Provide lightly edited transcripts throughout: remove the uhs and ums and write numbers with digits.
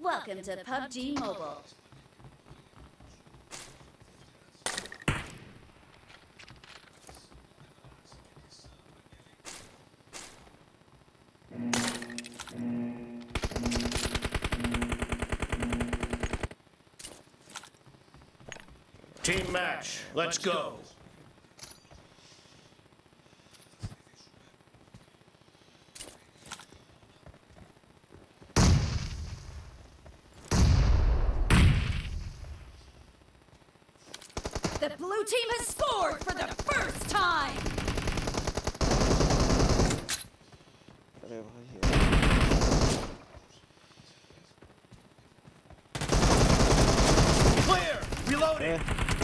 Welcome to PUBG Mobile. Team match, let's go. The blue team has scored for the first time! अरे भाई Clear! Reloading!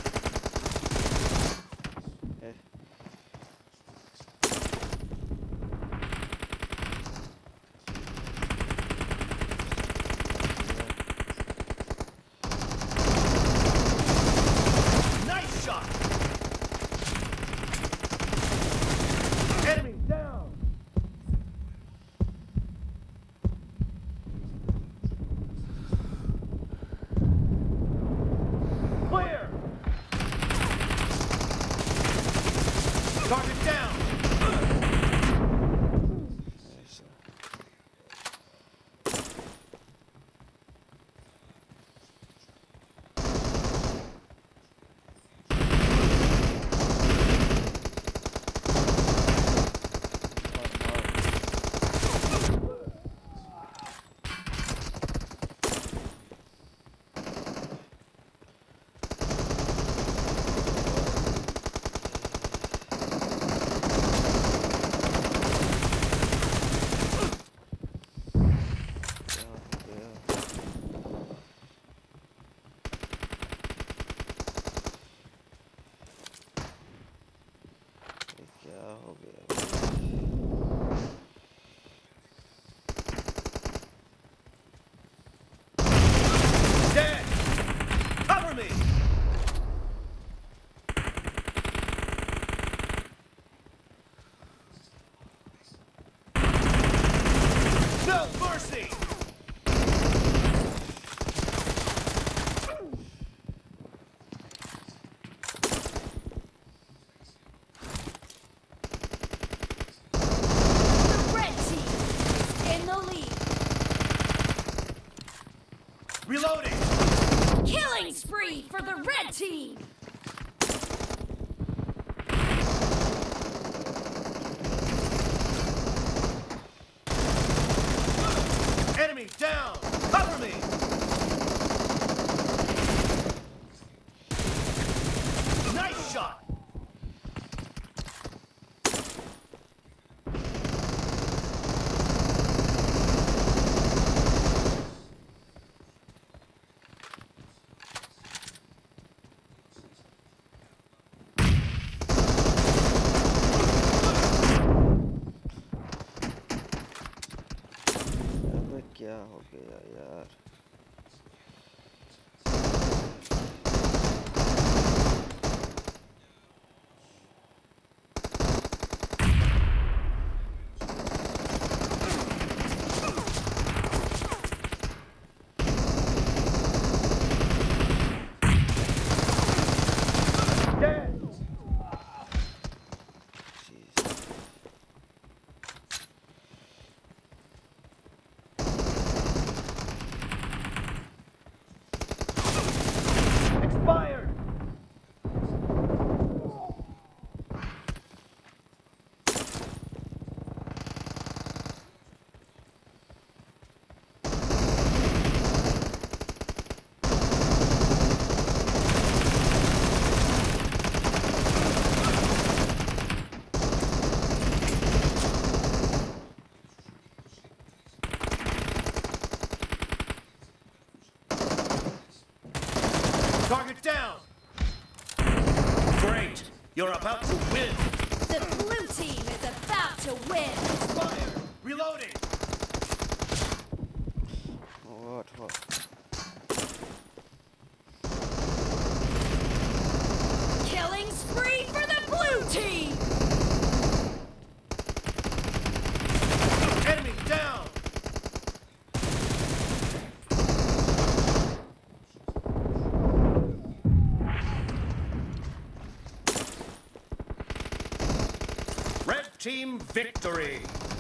Nice shot! Enemy down! Clear! Target down! क्या हो गया Dead! Cover me! No mercy! The red team is in the lead. Reloading! Killing spree for the red team! Enemy down! Cover me! Nice shot! अबे क्या हो गया यार Dead! Jesus. Expired! Target down! Great! You're about to win! The blue team is about to win! Expired! Reloading! What? Killing spree for the blue team! Enemy down! team victory.